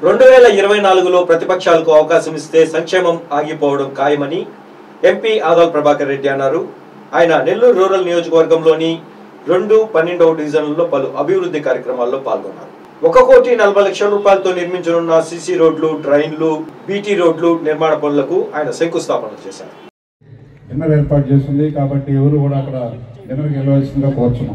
2024లో ప్రతిపక్షాలకు అవకాశం ఇస్తే సంక్షేమం ఆగిపోవడం ఖాయమని ఎంపీ ఆదాల ప్రభాకర్ రెడ్డి అన్నారు. ఆయన నెల్లూరు రూరల్ నియోజకవర్గంలోని 2, 12వ డివిజన్లలో పలు అభివృద్ధి కార్యక్రమాల్లో పాల్గొన్నారు. 1,40,00,000 రూపాయలతో నిర్మించనున్న సీసీ రోడ్లు, డ్రైన్లు, బీటీ రోడ్లు నిర్మాణ పనులకు ఆయన శంకుస్థాపన చేశారు. డిన్నర్ ఏర్పాటు చేస్తుంది కాబట్టి ఎవరు కూడా అక్కడ డిన్నర్కి వెళ్ళవలసిందిగా కోరుచున్నాం.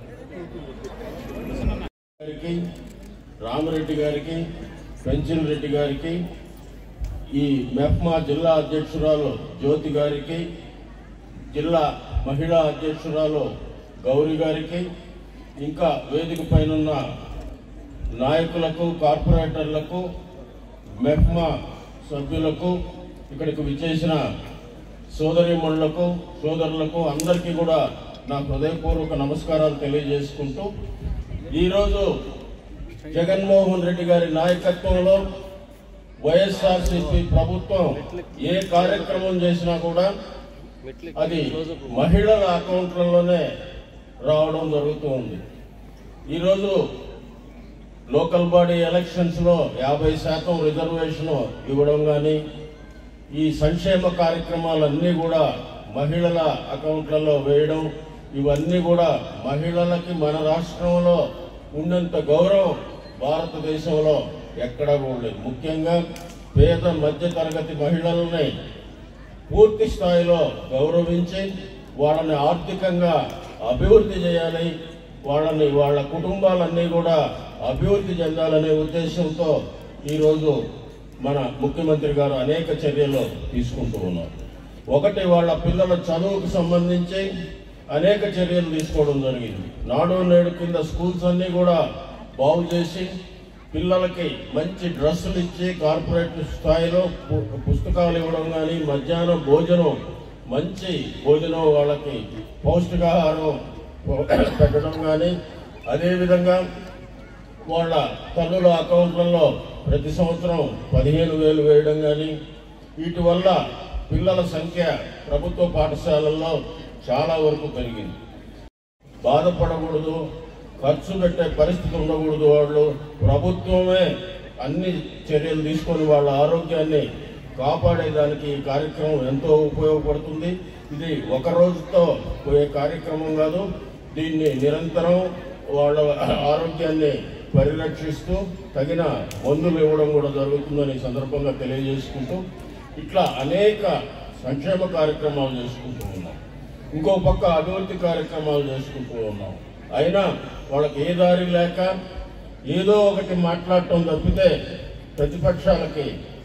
రామరెడ్డి గారికి, పెంచిల్ రెడ్డి గారికి, ఈ మెఫ్మా జిల్లా అధ్యక్షురాలు జ్యోతి గారికి, జిల్లా మహిళా అధ్యక్షురాలు గౌరీ గారికి, ఇంకా వేదిక పైన నాయకులకు, కార్పొరేటర్లకు, మెఫ్మా సభ్యులకు, ఇక్కడికి విచ్చేసిన సోదరీమణులకు, సోదరులకు అందరికీ కూడా నా హృదయపూర్వక నమస్కారాలు తెలియజేసుకుంటూ, ఈరోజు జగన్మోహన్ రెడ్డి గారి నాయకత్వంలో వైఎస్ఆర్సీపీ ప్రభుత్వం ఏ కార్యక్రమం చేసినా కూడా అది మహిళల అకౌంట్లలోనే రావడం జరుగుతుంది. ఈరోజు లోకల్ బాడీ ఎలక్షన్స్లో 50% రిజర్వేషన్ ఇవ్వడం కానీ, ఈ సంక్షేమ కార్యక్రమాలన్నీ కూడా మహిళల అకౌంట్లలో వేయడం, ఇవన్నీ కూడా మహిళలకి మన రాష్ట్రంలో ఉన్నంత గౌరవం భారతదేశంలో ఎక్కడా కూడా లేదు. ముఖ్యంగా పేద మధ్య తరగతి మహిళలని పూర్తి స్థాయిలో గౌరవించి వాళ్ళని ఆర్థికంగా అభివృద్ధి చేయాలి, వాళ్ళ కుటుంబాలన్నీ కూడా అభివృద్ధి చెందాలనే ఉద్దేశంతో ఈరోజు మన ముఖ్యమంత్రి గారు అనేక చర్యలు తీసుకుంటూ ఉన్నారు. ఒకటి, వాళ్ళ పిల్లల చదువుకు సంబంధించి అనేక చర్యలు తీసుకోవడం జరిగింది. నాడు నేడు కింద స్కూల్స్ అన్నీ కూడా బాగు చేసి పిల్లలకి మంచి డ్రెస్సులు ఇచ్చి కార్పొరేట్ స్థాయిలో పుస్తకాలు ఇవ్వడం కానీ, మధ్యాహ్నం భోజనం, మంచి భోజనం, వాళ్ళకి పౌష్టికాహారం పెట్టడం కానీ, అదేవిధంగా వాళ్ళ తల్లుల అకౌంట్లలో ప్రతి సంవత్సరం 15,000 వేయడం కానీ, వీటి వల్ల పిల్లల సంఖ్య ప్రభుత్వ పాఠశాలల్లో చాలా వరకు పెరిగింది. బాధపడకూడదు, ఖర్చు పెట్టే పరిస్థితి ఉండకూడదు. వాళ్ళు ప్రభుత్వమే అన్ని చర్యలు తీసుకొని వాళ్ళ ఆరోగ్యాన్ని కాపాడేదానికి ఈ కార్యక్రమం ఎంతో ఉపయోగపడుతుంది. ఇది ఒక రోజుతో పోయే కార్యక్రమం కాదు. దీన్ని నిరంతరం వాళ్ళ ఆరోగ్యాన్ని పరిరక్షిస్తూ తగిన మందులు ఇవ్వడం కూడా జరుగుతుందని సందర్భంగా తెలియజేసుకుంటూ, ఇట్లా అనేక సంక్షేమ కార్యక్రమాలు చేసుకుంటూ ఉన్నాం. ఇంకో పక్క అభివృద్ధి కార్యక్రమాలు చేసుకుంటూ ఉన్నాం. అయినా వాళ్ళకి ఏ దారి లేక ఏదో ఒకటి మాట్లాడటం తప్పితే ప్రతిపక్షాలకి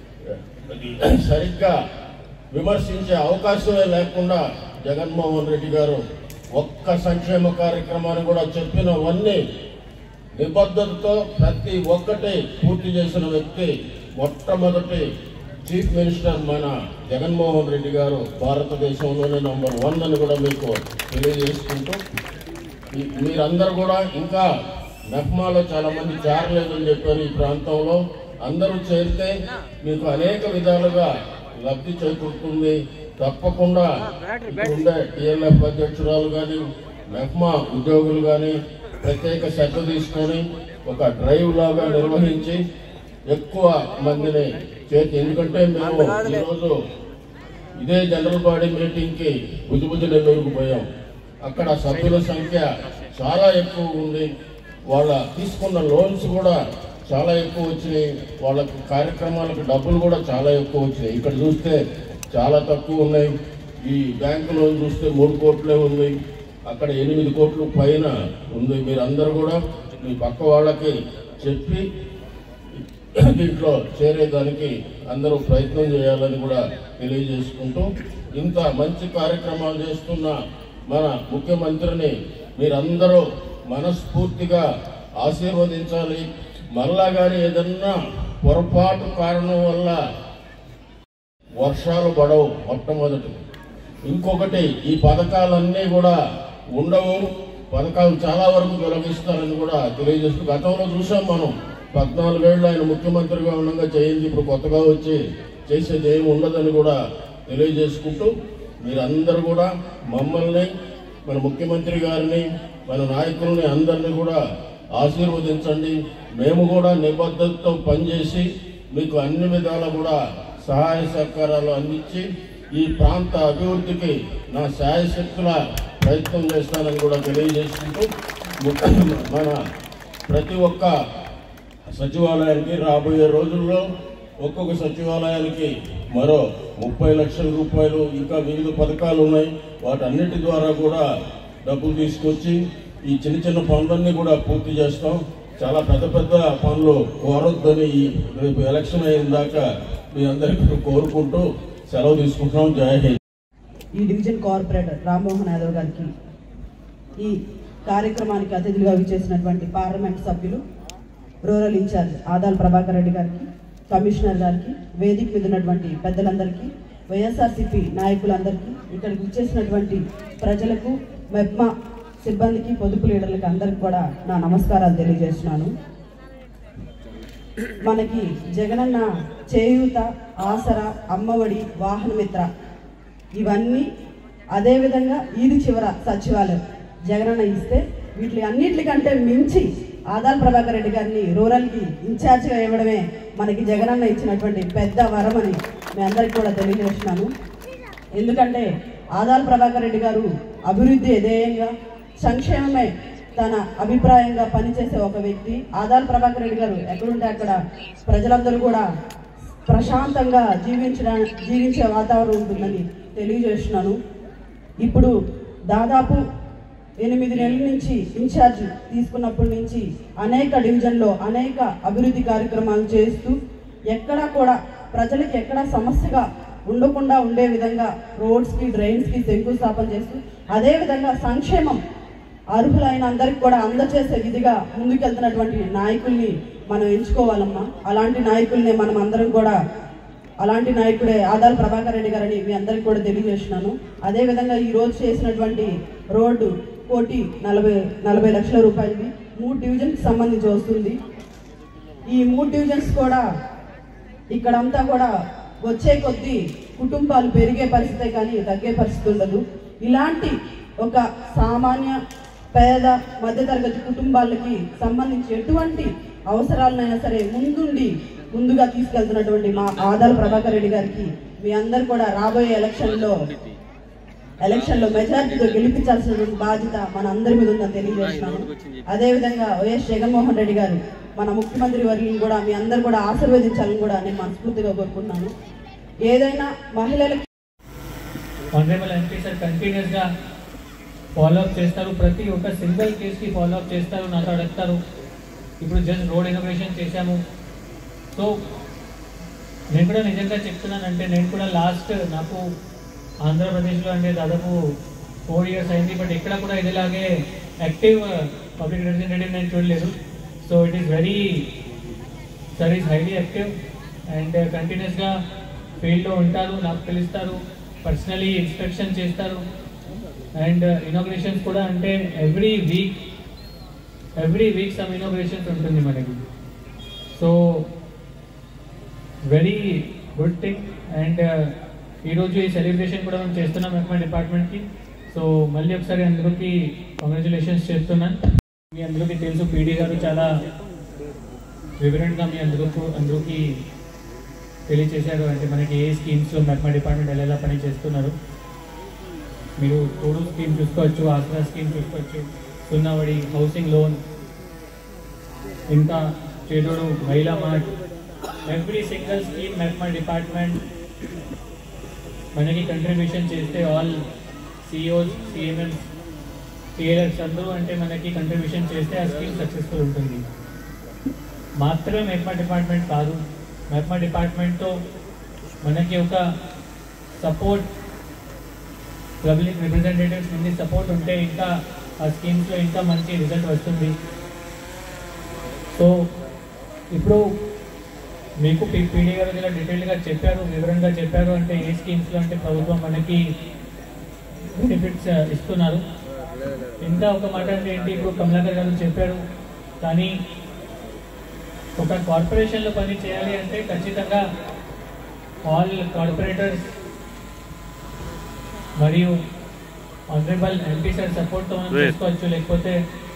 సరిగ్గా విమర్శించే అవకాశమే లేకుండా జగన్మోహన్ రెడ్డి గారు ఒక్క సంక్షేమ కార్యక్రమాన్ని కూడా చెప్పినవన్నీ నిబద్ధతతో ప్రతి ఒక్కటి పూర్తి చేసిన వ్యక్తి మొట్టమొదటి చీఫ్ మినిస్టర్ మన జగన్మోహన్ రెడ్డి గారు. భారతదేశంలోనే నంబర్ 1 అని కూడా మీకు తెలియజేసుకుంటూ, మీరందరూ కూడా ఇంకా మెఫ్మాలో చాలా మంది చేరలేదని చెప్పారు. ఈ ప్రాంతంలో అందరూ చేరితే మీకు అనేక విధాలుగా లబ్ధి చేకూరుతుంది. తప్పకుండా ఉండే టీఎల్ఎఫ్ అధ్యక్షురాలు కానీ, మెఫ్మా ఉద్యోగులు కానీ ప్రత్యేక శ్రద్ధ తీసుకొని ఒక డ్రైవ్ లాగా నిర్వహించి ఎక్కువ మందిని ఎందుకంటే మేము ఈరోజు ఇదే జనరల్ బాడీ మీటింగ్కి బుజ్జిబుజ్జి నెల్లూరుకు పోయాం. అక్కడ సభ్యుల సంఖ్య చాలా ఎక్కువ ఉంది. వాళ్ళ తీసుకున్న లోన్స్ కూడా చాలా ఎక్కువ వచ్చినాయి. వాళ్ళ కార్యక్రమాలకు డబ్బులు కూడా చాలా ఎక్కువ వచ్చినాయి. ఇక్కడ చూస్తే చాలా తక్కువ ఉన్నాయి. ఈ బ్యాంకు లోన్ చూస్తే 3 కోట్లే ఉంది, అక్కడ 8 కోట్ల పైన ఉంది. మీరందరూ కూడా మీ పక్క వాళ్ళకి చెప్పి దీంట్లో చేరేదానికి అందరూ ప్రయత్నం చేయాలని కూడా తెలియజేసుకుంటూ, ఇంత మంచి కార్యక్రమాలు చేస్తున్న మన ముఖ్యమంత్రిని మీరందరూ మనస్ఫూర్తిగా ఆశీర్వదించాలి. మళ్ళా కానీ ఏదన్నా పొరపాటు కారణం వల్ల వర్షాలు పడవు మొట్టమొదటి. ఇంకొకటి, ఈ పథకాలన్నీ కూడా ఉండవు, పథకాలు చాలా వరకు తొలగిస్తారని కూడా తెలియజేస్తూ, గతంలో చూసాం మనం 14 ఏళ్ళు ఆయన ముఖ్యమంత్రిగా ఉండగా చేయింది. ఇప్పుడు కొత్తగా వచ్చి చేసేది ఏమి ఉండదని కూడా తెలియజేసుకుంటూ, మీరందరూ కూడా మమ్మల్ని, మన ముఖ్యమంత్రి గారిని, మన నాయకుల్ని అందరినీ కూడా ఆశీర్వదించండి. మేము కూడా నిబద్ధతతో పనిచేసి మీకు అన్ని విధాలా కూడా సహాయ సహకారాలు అందించి ఈ ప్రాంత అభివృద్ధికి నా శాయశక్తుల ప్రయత్నం చేస్తానని కూడా తెలియజేసుకుంటూ మన ప్రతి ఒక్క సచివాలయానికి రాబోయే రోజుల్లో ఒక్కొక్క సచివాలయానికి మరో 30 లక్షల రూపాయలు ఇంకా వివిధ పథకాలు ఉన్నాయి. వాటన్నిటి ద్వారా కూడా డబ్బులు తీసుకొచ్చి ఈ చిన్న చిన్న పనులన్నీ కూడా పూర్తి చేస్తాం. చాలా పెద్ద పెద్ద పనులు కోరొద్దని రేపు ఎలక్షన్ అయిన దాకా మీ అందరికీ కోరుకుంటూ సెలవు తీసుకుంటున్నాం. జై హింద్. ఈ డివిజన్ కార్పొరేటర్ రామ్మోహన్ యాదవ్ గారికి, ఈ కార్యక్రమానికి అతిథులుగా విచ్చేసినటువంటి పార్లమెంట్ సభ్యులు, రూరల్ ఇన్ఛార్జ్ ఆదాల్ ప్రభాకర్ రెడ్డి గారికి, కమిషనర్ గారికి, వేదిక మీద ఉన్నటువంటి పెద్దలందరికీ, వైఎస్ఆర్సీపీ నాయకులందరికీ, ఇక్కడికి విచ్చేసినటువంటి ప్రజలకు, మెప్మా సిబ్బందికి, పొదుపు లీడర్లకి అందరికి కూడా నా నమస్కారాలు తెలియజేస్తున్నాను. మనకి జగనన్న చేయూత, ఆసరా, అమ్మఒడి, వాహనమిత్ర ఇవన్నీ, అదేవిధంగా ఈది చివర సచివాలయం జగనన్న ఇస్తే, వీటి అన్నిటికంటే మించి ఆదాల్ ప్రభాకర్ రెడ్డి గారిని రూరల్కి ఇన్ఛార్జిగా ఇవ్వడమే మనకి జగనన్న ఇచ్చినటువంటి పెద్ద వరం అని మీ అందరికీ కూడా తెలియజేస్తున్నాను. ఎందుకంటే ఆదాల్ ప్రభాకర్ రెడ్డి గారు అభివృద్ధి ధ్యేయంగా, సంక్షేమమే తన అభిప్రాయంగా పనిచేసే ఒక వ్యక్తి. ఆదాల్ ప్రభాకర్ రెడ్డి గారు ఎక్కడుంటే అక్కడ ప్రజలందరూ కూడా ప్రశాంతంగా జీవించే వాతావరణం ఉంటుందని తెలియజేస్తున్నాను. ఇప్పుడు దాదాపు 8 నెలల నుంచి ఇన్ఛార్జ్ తీసుకున్నప్పటి నుంచి అనేక డివిజన్లో అనేక అభివృద్ధి కార్యక్రమాలు చేస్తూ, ఎక్కడా కూడా ప్రజలకు ఎక్కడా సమస్యగా ఉండకుండా ఉండే విధంగా రోడ్స్కి, డ్రైన్స్కి శంకుస్థాపన చేస్తూ, అదేవిధంగా సంక్షేమం అర్హులైన అందరికి కూడా అందచేసే విధిగా ముందుకెళ్తున్నటువంటి నాయకుల్ని మనం ఎంచుకోవాలమ్మా. అలాంటి నాయకుల్ని మనం అందరం కూడా, అలాంటి నాయకుడే ఆదాల్ ప్రభాకర్ రెడ్డి గారని మీ అందరికి కూడా తెలియజేస్తున్నాను. అదేవిధంగా ఈరోజు చేసినటువంటి రోడ్డు 1,40 లక్షల రూపాయలది 3 డివిజన్కి సంబంధించి వస్తుంది. ఈ 3 డివిజన్స్ కూడా ఇక్కడంతా కూడా వచ్చే కొద్దీ కుటుంబాలు పెరిగే పరిస్థితే కానీ తగ్గే పరిస్థితి ఉండదు. ఇలాంటి ఒక సామాన్య, పేద, మధ్యతరగతి కుటుంబాలకి సంబంధించి ఎటువంటి అవసరాలనైనా సరే ముందుగా తీసుకెళ్తున్నటువంటి మా ఆదాల్ ప్రభాకర్ రెడ్డి గారికి మీ అందరు కూడా రాబోయే ఎలక్షన్లో మెజారిటీతో గెలిపించాల్సిన బాధ్యత మన అందరి మీద ఉందని తెలియజేస్తున్నాను. అదేవిధంగా వైఎస్ జగన్మోహన్ రెడ్డి గారు మన ముఖ్యమంత్రి వర్యులను కూడా మీ అందరు కూడా ఆశీర్వదించాలని కూడా నేను మనస్ఫూర్తిగా కోరుకుంటున్నాను. ఏదైనా మహిళలకి ఆనరబుల్ ఎంపీ సార్ కంటిన్యూస్గా ఫాలోఅప్ చేస్తారు. ప్రతి ఒక్క సింగిల్ కేసుకి ఫాలోఅప్ చేస్తారు, నాతో అడుగుతారు. ఇప్పుడు జస్ట్ రోడ్ ఇన్నోగ్రేషన్ చేశాము. సో నేను కూడా నిజంగా చెప్తున్నానంటే, నేను కూడా నాకు ఆంధ్రప్రదేశ్లో అంటే దాదాపు 4 years అయింది. బట్ ఎక్కడ కూడా ఇదిలాగే యాక్టివ్ పబ్లిక్ రిప్రజెంటేటివ్ నేను చూడలేదు. So it is sir is highly active and కంటిన్యూస్గా ఫీల్డ్లో ఉంటారు, నాకు పిలుస్తారు, పర్సనలీ ఇన్స్పెక్షన్ చేస్తారు. అండ్ ఇనాగ్రేషన్స్ కూడా అంటే ఎవ్రీ వీక్ సమ్ ఇనాగ్రేషన్స్ ఉంటుంది మనకి. So very good thing. And ఈరోజు ఈ సెలబ్రేషన్ కూడా మనం చేస్తున్నాం మెప్మా డిపార్ట్మెంట్కి. సో మళ్ళీ ఒకసారి అందరికీ కంగ్రాచులేషన్స్ చేస్తున్నాను. మీ అందరికీ తెలుసు, పీడీ గారు చాలా వివరంగా మీ అందరికీ తెలియచేశారు. అంటే మనకి ఏ స్కీమ్స్లో మెప్మా డిపార్ట్మెంట్ ఎలా పని చేస్తున్నారు. మీరు తోడు స్కీమ్ చూసుకోవచ్చు, ఆసరా స్కీమ్ చూసుకోవచ్చు, సున్నావడి, హౌసింగ్ లోన్, ఇంకా Chedodu Mahila mart, every single scheme MEPMA department మనకి కంట్రిబ్యూషన్ చేస్తే ఆల్ సిఇఓస్, సిఎంఎంస్, టీఎల్ఎస్ అందరూ అంటే మనకి కంట్రిబ్యూషన్ చేస్తే ఆ స్కీమ్ సక్సెస్ఫుల్ ఉంటుంది. మాత్రమే మెప్మా డిపార్ట్మెంట్ కాదు, మెప్మా డిపార్ట్మెంట్తో మనకి ఒక సపోర్ట్, పబ్లిక్ రిప్రజెంటేటివ్స్ నుండి సపోర్ట్ ఉంటే ఇంకా ఆ స్కీమ్స్లో ఇంకా మంచి రిజల్ట్ వస్తుంది. సో ఇప్పుడు మీకు పీడీ గారు ఇలా డీటెయిల్గా చెప్పారు, వివరంగా చెప్పారు. అంటే ఏ స్కీమ్స్లో అంటే ప్రభుత్వం మనకి బెనిఫిట్స్ ఇస్తున్నారు. ఇంకా ఒక మాట అంటే ఏంటి, ఇప్పుడు కమలాకర్ గారు చెప్పారు, కానీ ఒక కార్పొరేషన్లో పని చేయాలి అంటే ఖచ్చితంగా ఆల్ కార్పొరేటర్స్ మరియు ఆనరబుల్ ఎంపీ సార్ సపోర్ట్తో మనం చేసుకోవచ్చు. లేకపోతే